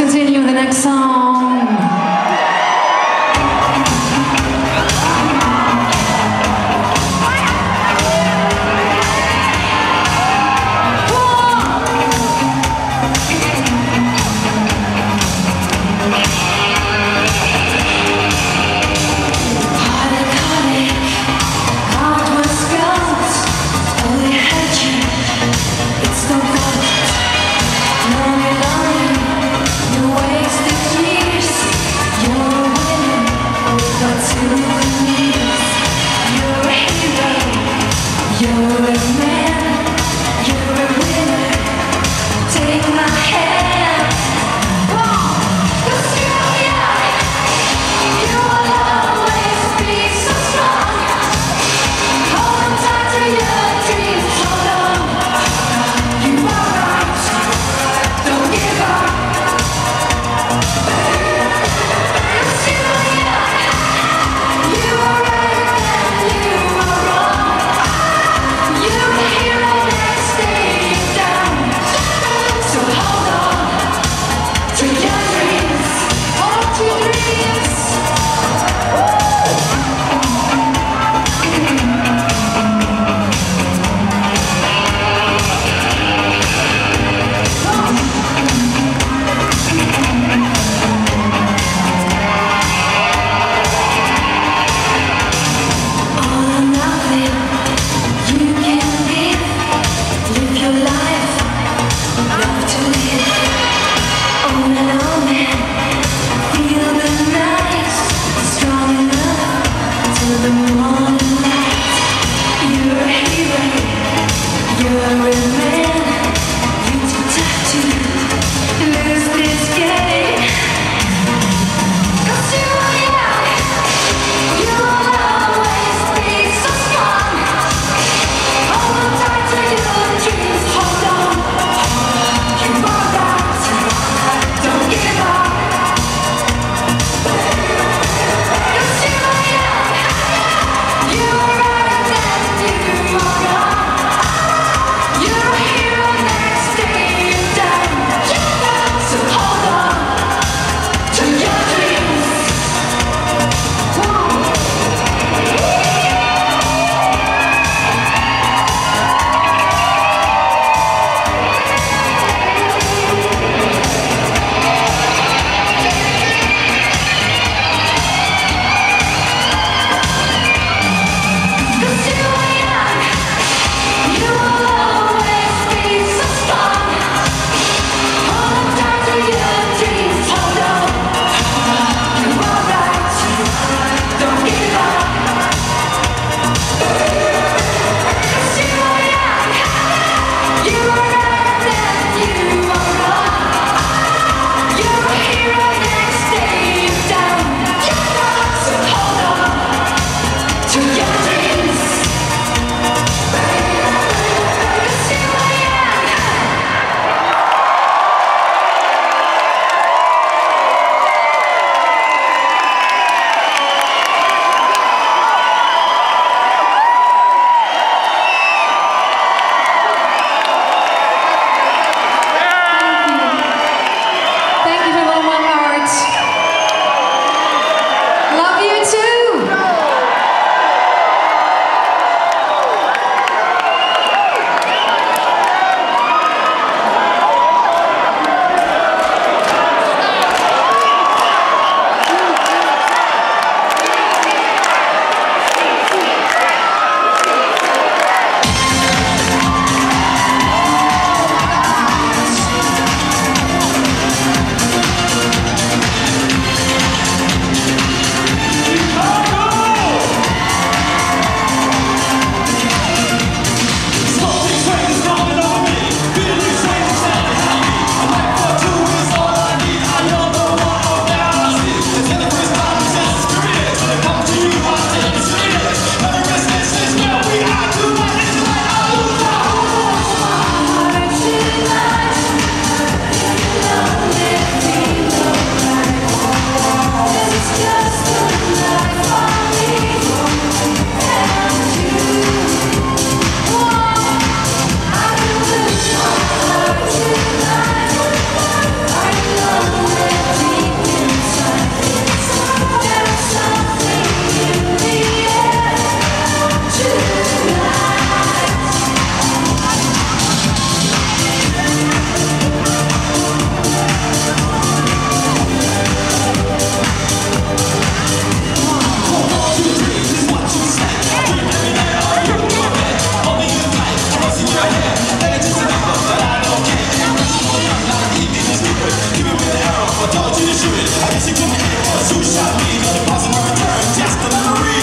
continue with the next song. Wasted years. you to shoot it. I guess you couldn't hit it. Was who shot me? Got the boss in my return. Just a memory.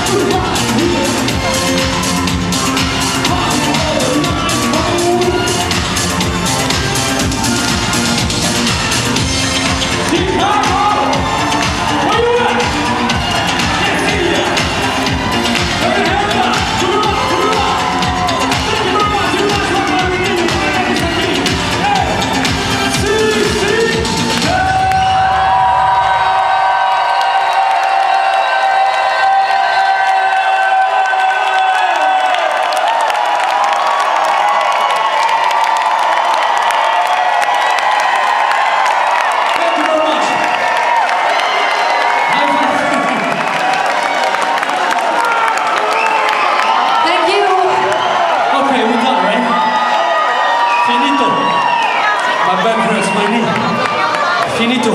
Finito.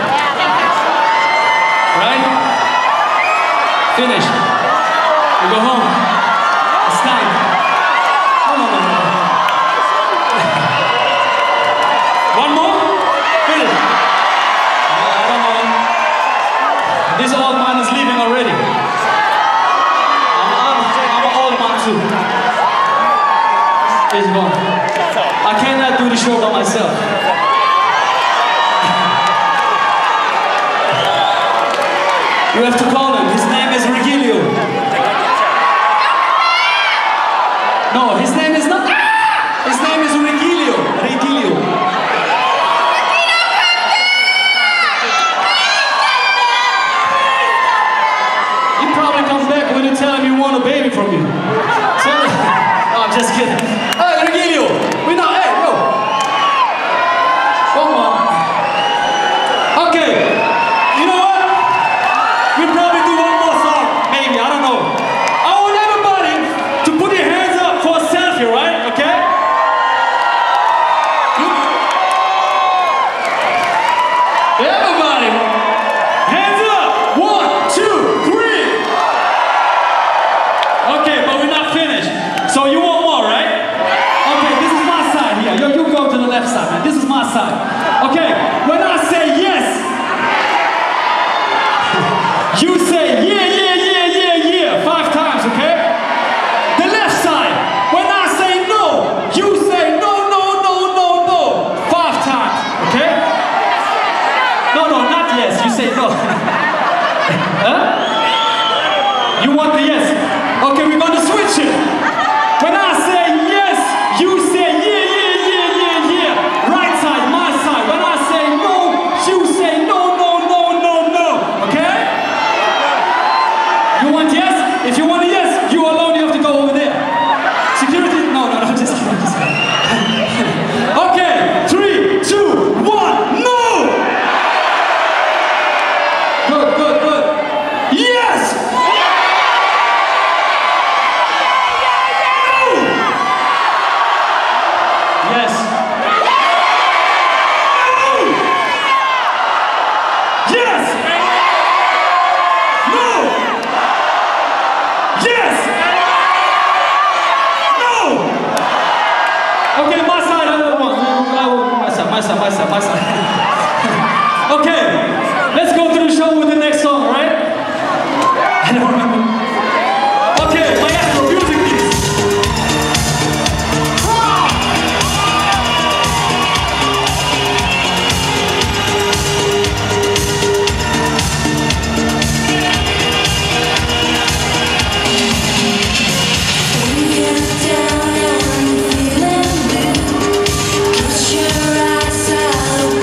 Right? Finished. We go home. It's time. No. One more? Finish. I don't know. This old man is leaving already. I'm an old man too. He's gone. I cannot do the show by myself. You have to call him. His name is Serhio. No, his name is not. His name is Serhio. He probably comes back when you tell him you want a baby from you. So, no, I'm just kidding. Hey, Serhio, we know. Hey, yo. Come on. Okay. You know what? We'll probably do one more song, maybe, I don't know. I want everybody to put your hands up for a selfie, right? Okay? Everybody, hands up! 1, 2, 3! Okay, but we're not finished. So you want more, right? Okay, this is my side here. You go to the left side, man. This is my side. Okay, when I say yes, you say yeah, 5 times, okay? The left side, when I say no, you say no, 5 times, okay? No, not yes, you say no. Huh? You want the yes? Okay, we're gonna switch it. When I say yes, you say yeah. Right side, my side. When I say no, you say no, okay? You want yes? If you want a yes, you alone, you have to go over there. Security? No, just kidding. Okay, 3, 2, 1, no! Good. Yes! No! Yes. No! Yes! No! Yes! No! Okay, my side, my side. Okay, let's go through the show with the next song, right? I don't remember. Okay, maestro, music please. Close your eyes, I'll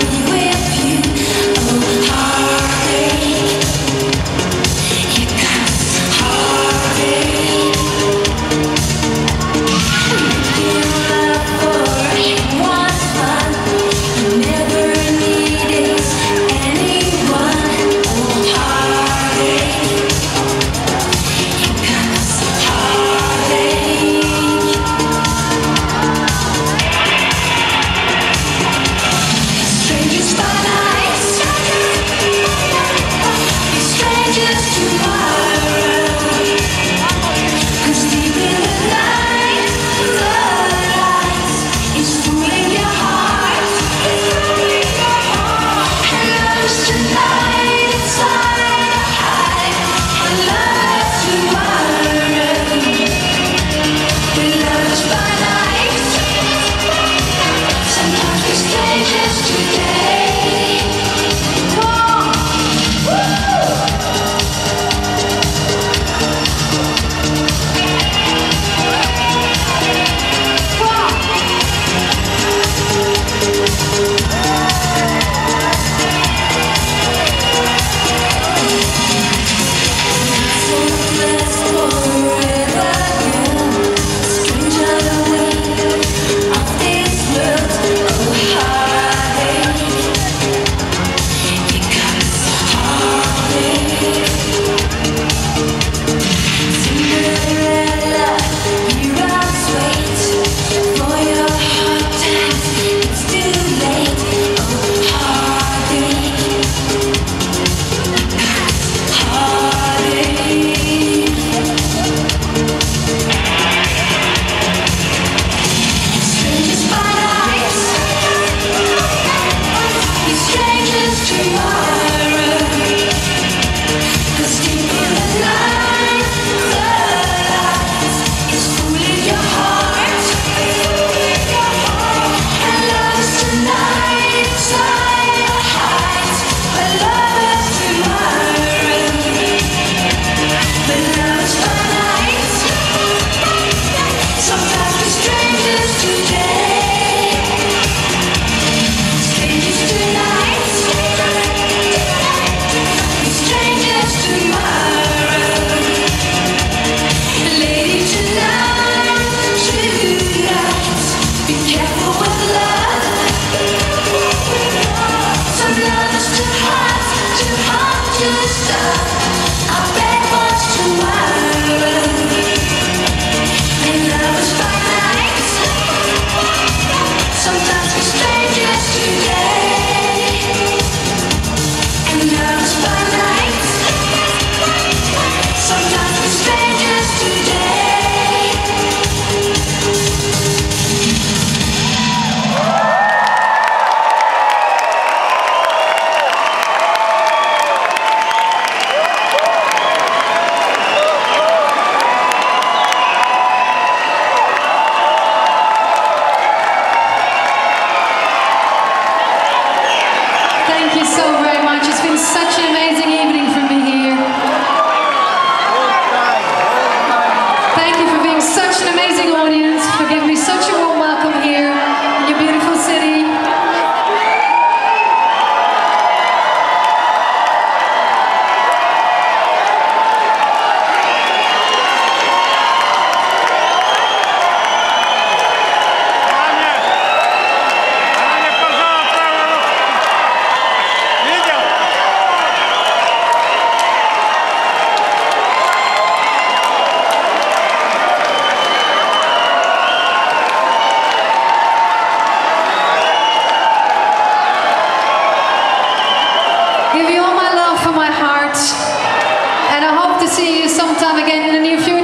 sometime again in the near future.